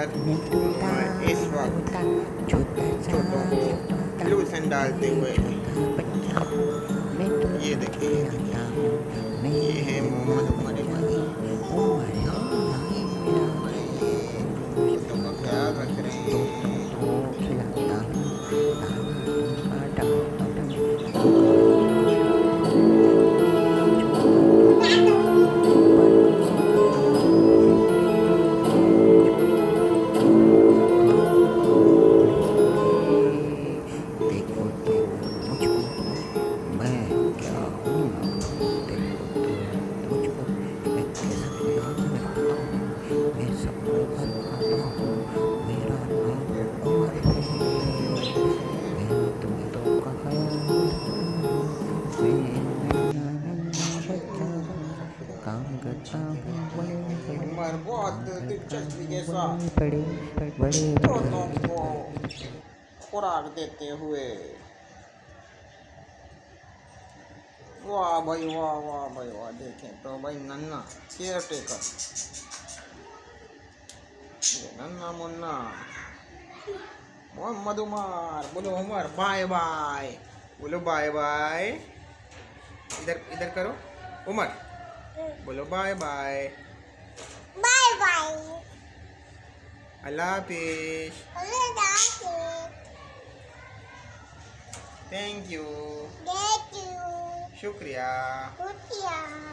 पर इस वक्त छोटों को लूसन डालते हुए ये देखिए ये है मोहम्मद उमर का ख्याल रख रहे हैं। उमर बहुत दिलचस्पी के साथ तोतों को खुराक देते हुए, वाह भाई वाह, वाह भाई वाह। देखें तो भाई नन्ना केयर टेकर, ये नन्ना मुन्ना मोहम्मद उमर। बोलो उमर बाय बाय, बोलो बाय बाय। इधर इधर करो उमर, बोलो बाय बाय, बाय बाय, अल्लाह हाफिज, थैंक यू, शुक्रिया।